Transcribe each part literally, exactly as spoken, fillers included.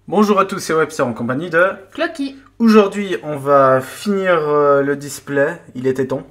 Bonjour à tous, c'est Webster en compagnie de Clocky. Aujourd'hui, on va finir euh, le display, il était temps.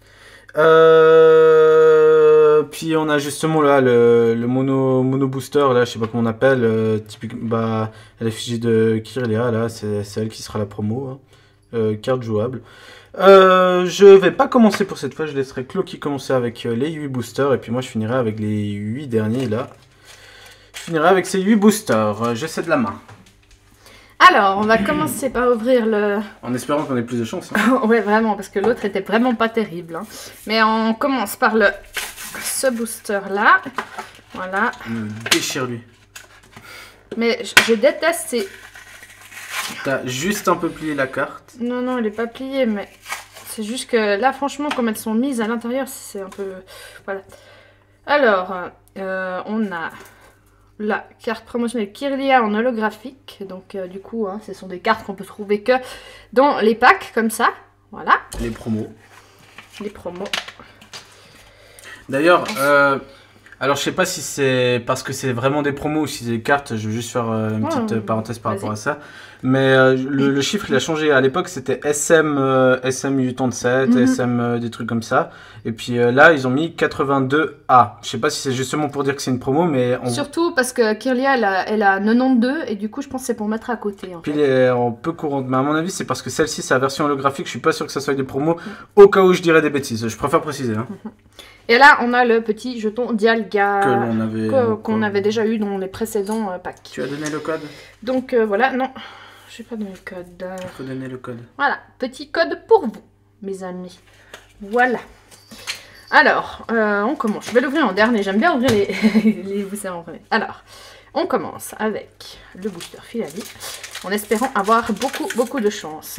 Euh, puis on a justement là le, le mono, mono booster, là, je sais pas comment on appelle, euh, typique, bah, à l'effigie de Kirlia, là, c'est elle qui sera la promo, hein. euh, carte jouable. Euh, je vais pas commencer pour cette fois, je laisserai Clocky commencer avec les huit boosters, et puis moi je finirai avec les huit derniers là. Je finirai avec ces huit boosters, je cède la main. Alors, on va commencer par ouvrir le... En espérant qu'on ait plus de chance. Hein. Ouais, vraiment, parce que l'autre était vraiment pas terrible. Hein. Mais on commence par le ce booster-là. Voilà. Déchire lui. Mais je, je déteste ces... T'as juste un peu plié la carte. Non, non, elle est pas pliée, mais c'est juste que là, franchement, comme elles sont mises à l'intérieur, c'est un peu... Voilà. Alors, euh, on a... la carte promotionnelle Kirlia en holographique. Donc euh, du coup, hein, ce sont des cartes qu'on peut trouver que dans les packs, comme ça. Voilà. Les promos. Les promos. D'ailleurs, euh, alors je sais pas si c'est parce que c'est vraiment des promos ou si c'est des cartes. Je vais juste faire euh, une ouais, petite ouais, parenthèse par rapport à ça. Mais euh, le, le chiffre il a changé. À l'époque c'était S M, euh, S M huit sept, mm-hmm. S M euh, des trucs comme ça. Et puis euh, là ils ont mis quatre-vingt-deux A. Je sais pas si c'est justement pour dire que c'est une promo, mais on... surtout parce que Kirlia elle a, elle a quatre-vingt-douze et du coup je pense que c'est pour mettre à côté. En puis fait. il est en peu courante. Mais à mon avis c'est parce que celle-ci c'est la version holographique. Je suis pas sûr que ça soit des promos. Mm-hmm. Au cas où je dirais des bêtises. Je préfère préciser. Hein. Mm-hmm. Et là, on a le petit jeton Dialga que l'on avait, qu'on qu avait déjà eu dans les précédents euh, packs. Tu as donné le code? Donc euh, voilà, non, je n'ai pas donné le code. Il faut donner le code. Voilà, petit code pour vous, mes amis. Voilà. Alors, euh, on commence. Je vais l'ouvrir en dernier. J'aime bien ouvrir les, les boosters en premier. Alors, on commence avec le booster Philalie, en espérant avoir beaucoup, beaucoup de chance.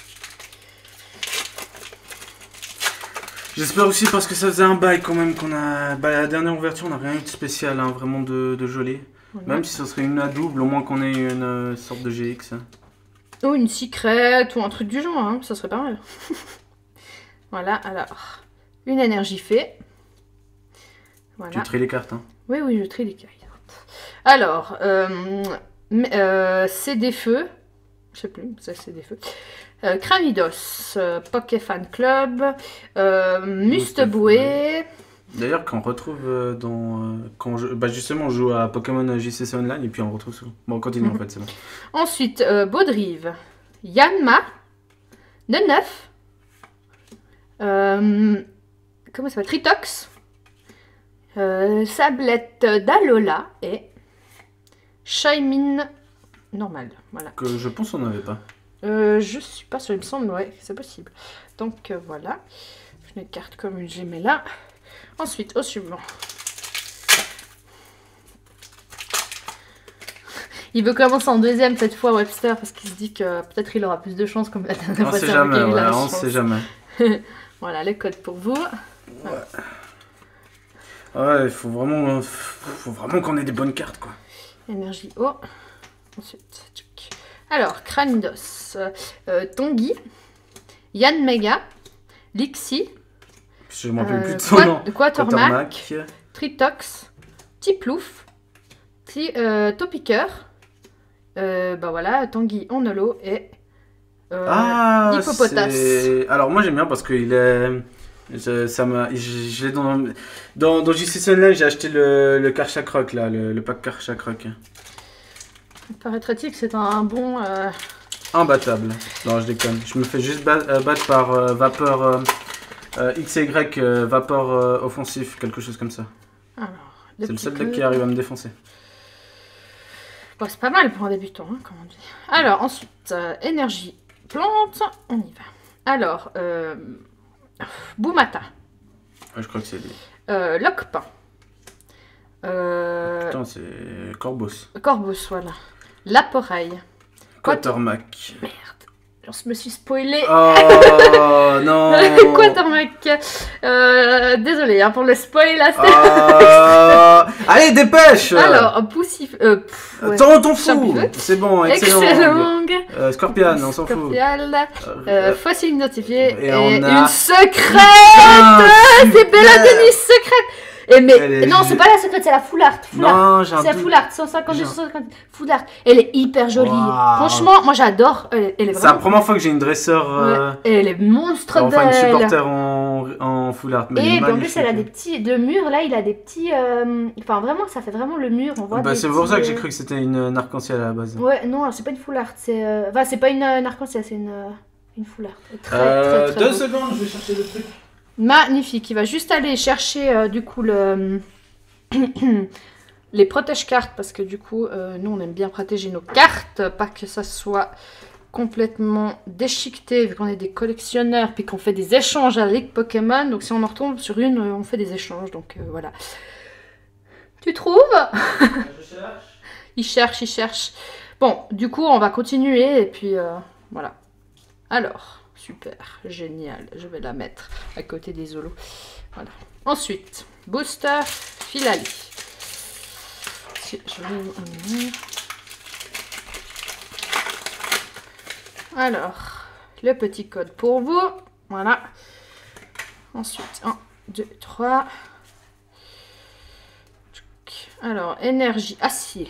J'espère aussi parce que ça faisait un bail quand même qu'on a... Bah, la dernière ouverture, on n'a rien eu de spécial, hein, vraiment de, de joli. Ouais. Même si ça serait une à double, au moins qu'on ait une euh, sorte de G X. Ou une secrète, ou un truc du genre, hein, ça serait pas mal. Voilà, alors, une énergie fée. Voilà. Tu tries les cartes, hein? Oui, oui, je trie les cartes. Alors, euh, euh, c'est des feux. Je sais plus, ça c'est des feux. Euh, Cranidos, euh, Pokéfan Club, euh, Musteboué. D'ailleurs, qu'on retrouve euh, dans. Euh, quand je, bah justement, on joue à Pokémon J C C Online et puis on retrouve souvent. Bon, on continue mm-hmm. en fait, c'est bon. Ensuite, euh, Baudrive, Yanma, Neneuf, euh, comment ça s'appelle, Tritox, euh, Sablette d'Alola et Shaymin normal. Voilà. Que je pense qu'on n'avait pas. Euh, je suis pas sûre, il me semble, ouais, c'est possible. Donc euh, voilà, une carte commune, j'ai mis là. Ensuite, au suivant. Il veut commencer en deuxième cette fois, Webster, parce qu'il se dit que peut-être il aura plus de chance comme la dernière fois. On sait jamais, ouais, on sait jamais. Voilà, le code pour vous. Ouais, ouais, il faut vraiment, faut vraiment qu'on ait des bonnes cartes, quoi. Énergie haut. Ensuite, tchouk. Alors, Cranidos, euh, Tongi, Yann Mega, Lixi, je ne m'en rappelle euh, plus de son nom. Quatermack, Tritox, Tiplouf, euh, Topiqueur, euh, bah voilà, Tanguy en holo et euh, ah, Hippopotas. Alors moi j'aime bien parce qu'il est... Je, ça m'a, je, je l'ai dans, dans, dans J C C Online, j'ai acheté le, le Karchakroc, là, le, le pack Karchakroc. Paraîtrait-il que c'est un bon... Euh... Imbattable. Non, je déconne. Je me fais juste bat, euh, battre par euh, vapeur euh, euh, X Y, euh, vapeur euh, offensif, quelque chose comme ça. C'est le seul deck qui arrive à me défoncer. Bon, c'est pas mal pour un débutant, hein, comme on dit. Alors, ensuite, euh, énergie plante, on y va. Alors, euh, Boumata. Ouais, je crois que c'est lui. Euh, Lockpin. Euh... Putain, c'est Corbos. Corbos, voilà. Laporeille. Quatermack. Merde, je me suis spoilé. Oh non. Quatermack. Euh, désolé hein, pour le spoil là. Euh... Allez, dépêche. Alors, Poussif. Euh, pff, ouais. T'en t'en fous. C'est bon, excellent. Excellent. Euh, Scorpion, on s'en fout. Scorpial. Euh, fossile notifié. Et, et on a... une secrète. C'est Bella Denis secrète. Et mais Elle est- non, c'est pas la secrète, c'est la full art. Full art. Non, j'ai un C'est la doute. full art, cent cinquante-deux, J'ai un- cent cinquante. Full art. Elle est hyper jolie. Waouh. Franchement, moi j'adore. Elle, elle est C'est la vraiment. première fois que j'ai une dresseur. euh, Ouais. Et elle est monstre Enfin, une belle. supporter en, en full art. Mais elle est Et puis en plus, magnifique. elle a des petits. Le mur là, il a des petits. euh, Enfin, vraiment, ça fait vraiment le mur. On voit Bah, des c'est pour ça que petits, j'ai euh, cru que c'était une, une arc-en-ciel à la base. Ouais, non, alors, c'est pas une full art. C'est. euh, Enfin, c'est pas une, une arc-en-ciel, c'est une, euh, une full art. Elle est Très, Euh, très, très deux beau. secondes, je vais chercher le truc. Magnifique. Il va juste aller chercher euh, du coup le. les protège-cartes parce que du coup, euh, nous on aime bien protéger nos cartes, pas que ça soit complètement déchiqueté vu qu'on est des collectionneurs puis qu'on fait des échanges avec Pokémon. Donc si on en retombe sur une, euh, on fait des échanges. Donc euh, voilà. Tu trouves? Je cherche. Il cherche, il cherche. Bon, du coup, on va continuer et puis euh, voilà. Alors, super, génial. Je vais la mettre à côté des Zolos. Voilà. Ensuite, booster Filali. Si, je vais... Alors, le petit code pour vous. Voilà. Ensuite, un, deux, trois. Alors, énergie, acier.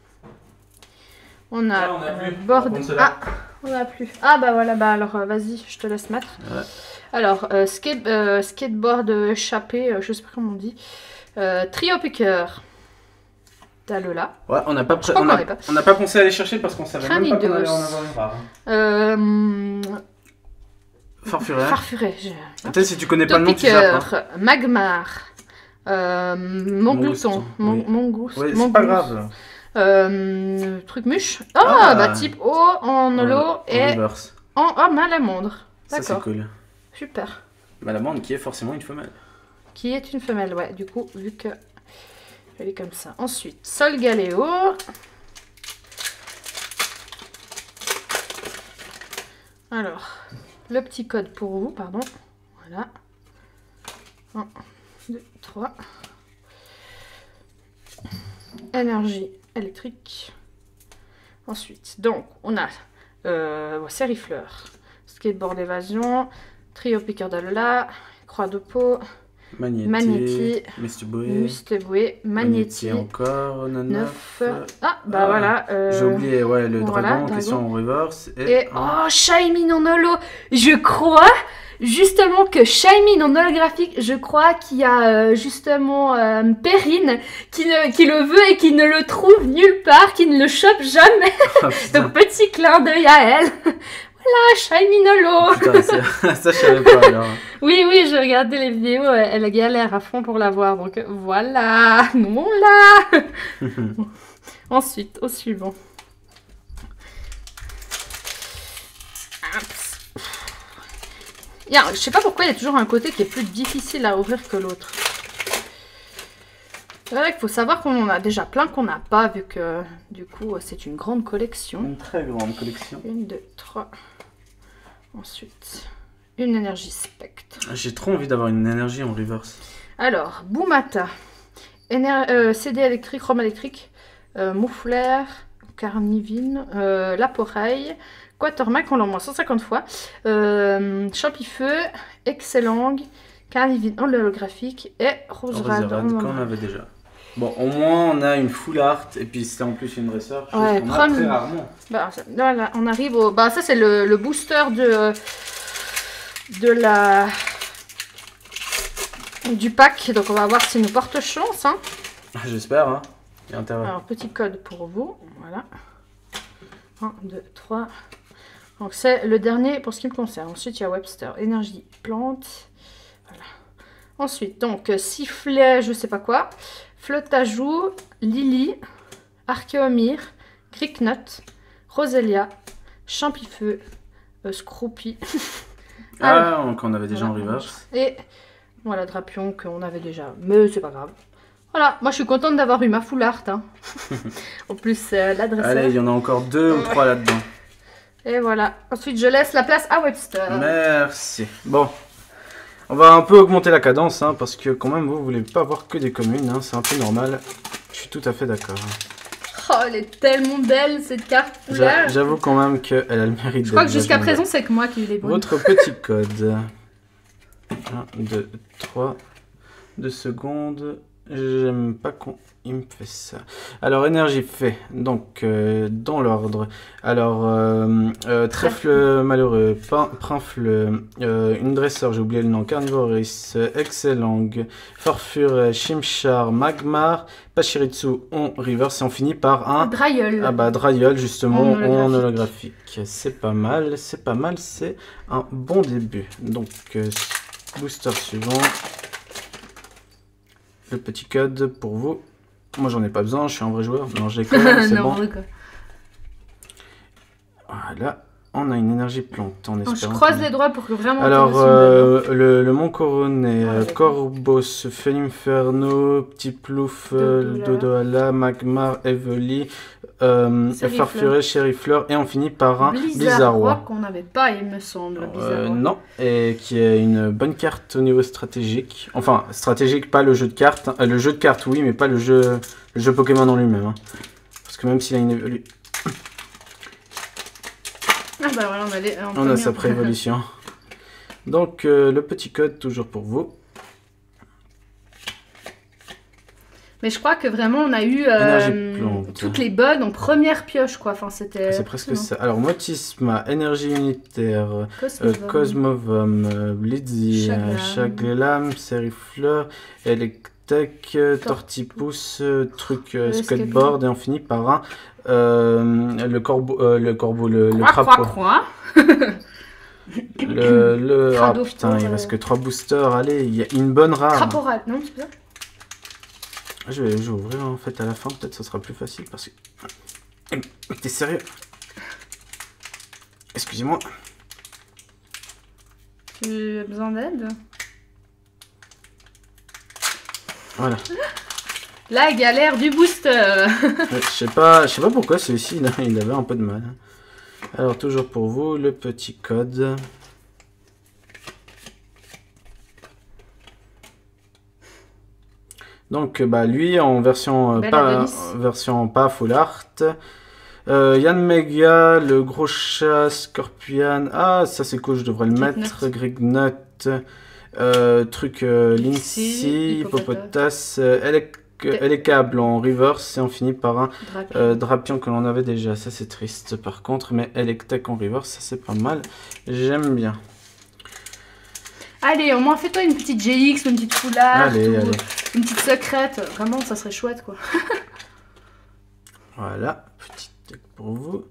On a Là, on a plus. board. Par contre, c'est là. Ah, on a plus. Ah bah voilà, bah alors euh, vas-y, je te laisse mettre. Ouais. Alors, euh, skate, euh, skateboard échappé, euh, je sais pas comment on dit. Euh, trio picker. T'as le là. Ouais, on n'a pas, Je crois on qu'on a, l'avait pas. on n'a pas pensé à aller chercher parce qu'on savait même pas qu'on allait en Cranidos. avoir une rare. Euh, Farfuret. Farfuret. j'ai- Peut-être si tu connais pas le nom, tu Topiqueur, zappes. Hein. Magmar. Euh, mon glouton. Mouston, Mon, oui. mon goût. Ouais, mon c'est pas goût. grave. Euh, truc mûche. Ah, Ah. bah type eau en holo En et reverse. en oh, malamandre. Ça, c'est D'accord. cool. Super. Malamande qui est forcément une femelle. Qui est une femelle, ouais. Du coup, vu que elle est comme ça. Ensuite, Solgaleo. Alors, le petit code pour vous, pardon. Voilà. un, deux, trois. Énergie électrique. Ensuite, donc, on a euh, Sérifleur, Skateboard évasion, Trio piqueur d'Alola, Croix de peau, Magnéti. Magnéti. Mistiboué. Musteboué, Magnéti Magnéti, encore. neuf. neuf. Ah, bah Ah, voilà. euh, J'ai oublié, ouais, le voilà, dragon, dragon. question en reverse. Et, Et un- oh, Shaymin en holo. Je crois justement que Shaymin en holographique, je crois qu'il y a euh, justement euh, Perrine qui, ne- qui le veut et qui ne le trouve nulle part, qui ne le chope jamais. Ah, putain. Donc petit clin d'œil à elle. Voilà, Shaymin holo. Putain, ça, ça, je savais pas alors. Oui, oui, j'ai regardé les vidéos, elle, elle galère à fond pour l'avoir. Donc euh, voilà, nous on l'a. Ensuite, au suivant. Il y a- je sais pas pourquoi il y a toujours un côté qui est plus difficile à ouvrir que l'autre. C'est vrai qu'il faut savoir qu'on en a déjà plein qu'on n'a pas, vu que du coup c'est une grande collection. Une très grande collection. Une, deux, trois. Ensuite, une énergie spectre. J'ai trop envie d'avoir une énergie en reverse. Alors, Boumata, Éner euh, C D électrique, Rome électrique, euh, Mouflaire, Carnivine, euh, Laporeille, Quatermac, on l'a au moins cent cinquante fois, euh, Champifeu, Excellang, Carnivine en holographique et Roserade. Roserade, qu'on avait déjà. Bon, au moins on a une full art et puis c'était en plus une dresseur. Chose Ouais, qu'on a prom- très rarement. Bah, ça- voilà, on arrive au... Bah, ça, c'est le, le booster de... De la... Du pack. Donc, on va voir s'il nous porte chance. Hein. J'espère, hein. Il y a intérêt. Alors, petit code pour vous. Voilà. un, deux, trois. Donc, c'est le dernier pour ce qui me concerne. Ensuite, il y a Webster. Énergie, plante. Voilà. Ensuite, donc, sifflet, je sais pas quoi. Flottajou, Lily, Archéomir, Cricknut, Roselia, Champifeu, euh, Scroopy. Ah, on- qu'on avait déjà Voilà. en reverse. Et voilà, Drapion qu'on avait déjà. Mais c'est pas grave. Voilà, moi je suis contente d'avoir eu ma full art. Hein. En plus, euh, l'adresse. Allez, il y en a encore deux ou trois là-dedans. Et voilà. Ensuite, je laisse la place à Webster. Merci. Bon. On va un peu augmenter la cadence, hein, parce que quand même, vous voulez pas avoir que des communes, hein, c'est un peu normal. Je suis tout à fait d'accord. Oh, elle est tellement belle cette carte J'a- couleur. J'avoue quand même qu'elle a le mérite. Je crois que d'être jusqu'à vachement présent, c'est que moi qui ai eu les belle. bonnes. Votre petit code. un, deux, trois. deux secondes. J'aime pas qu'on il me fait ça. Alors, énergie fait. Donc, euh, dans l'ordre. Alors, euh, euh, trèfle malheureux, pin- prinfle, euh, une dresseur, j'ai oublié le nom, carnivoris, excellent, farfure, chimchar, magmar, pachiritsu, on reverse et on finit par un... Drailleul. Ah bah, Drailleul, justement, En en holographique. holographique. C'est pas mal, c'est pas mal, c'est un bon début. Donc, euh, booster suivant. Le petit code pour vous. Moi, j'en ai pas besoin, je suis un vrai joueur. Non, j'ai quand même, c'est bon. Quoi. Voilà, on a une énergie plante en Non, je espérant. croise qu'on- les doigts pour que vraiment... Alors, t'en fasses une bonne. euh, le, le Mont Coronet, Ah, euh, d'accord. Corbos, Felinferno, Petit Plouf, euh, Dodoala. Dodoala, Magmar, Evely, euh, Chérifleur. Farfuré, Chérifleur, et on finit par un Blizzard Blizzarrois. qu'on n'avait pas, il me semble. Euh, Blizzard. non, et qui est une bonne carte au niveau stratégique. Enfin, stratégique, pas le jeu de cartes. hein. Euh, le jeu de cartes, oui, mais pas le jeu, le jeu Pokémon en lui-même. hein. Parce que même s'il a une évolution, Ah bah voilà, on a, les, en on a premier. sa préévolution. Donc, euh, le petit code, toujours pour vous. Mais je crois que vraiment on a eu Énergie euh, plante. toutes les bonnes en première pioche quoi. Enfin c'était. C'est presque ça. Alors, Motisma, Énergie Unitaire, euh, Cosmovum. Cosmovum, euh, Blitzy, Chaglam. euh, Chaglam, Serifleur, Electek, euh, Tortipousse, euh, truc euh, Le skateboard, et on finit par un euh, le corbeau, euh, le corbeau, le, le Croix, crapaud. croix, croix. Le, le... Ah Crado putain, il pour, reste euh, que trois boosters. Allez, il y a une bonne rare. Craporal, non c'est pas ça. Je vais, je vais ouvrir en fait à la fin, peut-être ça sera plus facile parce que. T'es sérieux? Excusez-moi. Tu as besoin d'aide? Voilà. La galère du booster. Euh, Je sais pas, je sais pas pourquoi celui-ci il, a- il avait un peu de mal. Alors toujours pour vous le petit code. Donc bah lui en version euh, Belle pas Adonis. version pas full art. Euh, Yann Mega, le gros chat, Scorpion. Ah ça c'est cool, je devrais le Grignut. mettre. Grignut. Euh, truc euh, Lynxie, Lynxie, Hippopotas. Hippopotas, euh, Elec- Elecable en reverse et on finit par un Drapion. euh, Drapion que l'on avait déjà. Ça c'est triste par contre, mais Electek en reverse, ça c'est pas mal. J'aime bien. Allez, au moins fais-toi une petite G X, une petite full art, Allez, ou allez. une petite secrète. Vraiment, ça serait chouette quoi. Voilà, petit deck pour vous.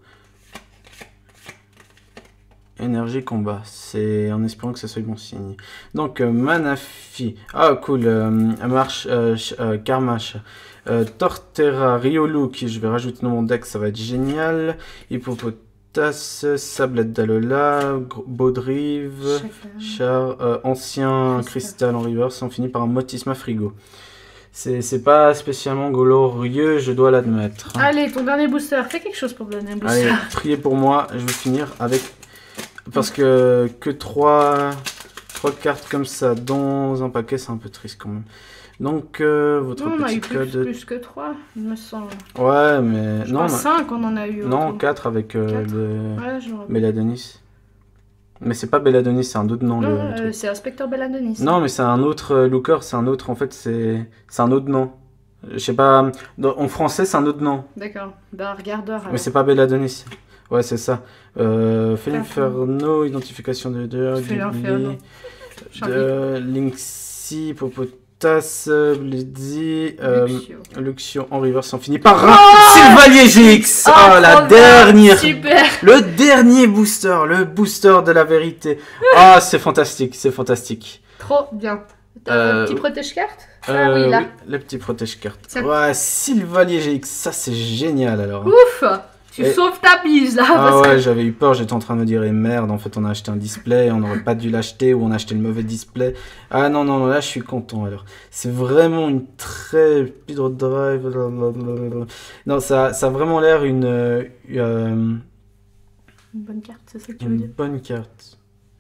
Énergie combat, c'est en espérant que ça soit bon signe. Donc euh, Manafi, ah cool, euh, marche, euh, ch- euh, Karmash, euh, Torterra, Riolu, qui je vais rajouter dans mon deck, ça va être génial. Hippopotas, Sablette d'Alola, Gr- Baudrive, Chacun. Char, euh, Ancien Cristal. Cristal en reverse, on finit par un Motisma Frigo. C'est c'est pas spécialement glorieux, je dois l'admettre. Allez, ton dernier booster, fais quelque chose pour le dernier booster. Allez, priez pour moi, je vais finir avec... Parce que que trois cartes comme ça dans un paquet, c'est un peu triste quand même. Donc, euh, votre Non, on a petit eu plus, code... plus que trois, il me semble. Ouais, mais... Je non, crois on a- cinq on en a eu. non, autour. quatre avec euh, Quatre. le Ouais, je me rappelle. Belladonis. Mais c'est pas Belladonis, c'est un autre nom. Non, le, le euh, truc. c'est Inspecteur Belladonis. Non, mais c'est un autre euh, looker, c'est un autre... En fait, c'est c'est un autre nom. Je sais pas... dans- En français, c'est un autre nom. D'accord. Bah, regardeur. Mais alors. c'est pas Belladonis. Ouais, c'est ça. Euh, Felinferno, identification de de Felinferno. de Lynxie, Hippopotas, Blitzy, euh, Luxio. Luxio en reverse, on finit par un Oh Sylvanier G X. Oh, Oh, la trop bien. dernière, Super. le dernier booster, le booster de la vérité. Ah, c'est fantastique, c'est fantastique. Trop bien. T'as Euh, un petit protège-carte? Ah Euh, oui, là. le petit protège-carte. Tiens. Ouais, Sylvanier G X, ça c'est génial alors. Ouf. Tu Et- sauves ta bise là. Ah parce ouais, que- j'avais eu peur, j'étais en train de me dire, eh merde, en fait on a acheté un display, on n'aurait pas dû l'acheter ou on a acheté le mauvais display. Ah non, non, non, là je suis content alors. C'est vraiment une très... Speed Drive... blablabla. Non, ça, ça a vraiment l'air une, euh, euh, Une bonne carte, c'est ça que tu veux une dire? bonne carte.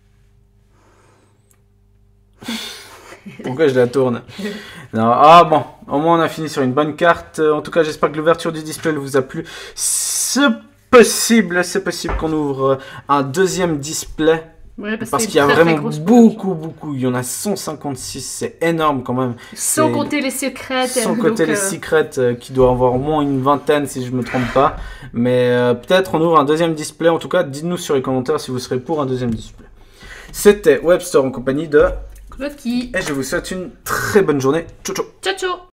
Pourquoi je la tourne? Non, ah bon, au moins on a fini sur une bonne carte. En tout cas, j'espère que l'ouverture du display vous a plu. C'est possible, c'est possible qu'on ouvre un deuxième display Ouais, parce, Parce que qu'il y a très, très vraiment grosse beaucoup, beaucoup. Il y en a cent cinquante-six, c'est énorme quand même. Sans C'est- compter les secrètes. Sans donc, compter les euh, secrets euh, qui doit avoir au moins une vingtaine si je me trompe pas. Mais euh, peut-être on ouvre un deuxième display. En tout cas, dites-nous sur les commentaires si vous serez pour un deuxième display. C'était Webster en compagnie de... Lucky. Et je vous souhaite une très bonne journée. Ciao ciao. Ciao, ciao.